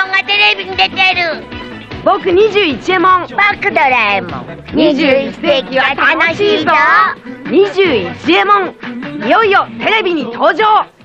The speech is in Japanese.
んがテレビに出てる。 僕21エモン。 僕ドラえもん。21世紀は楽しいぞ。 21エモン。いよいよテレビに登場。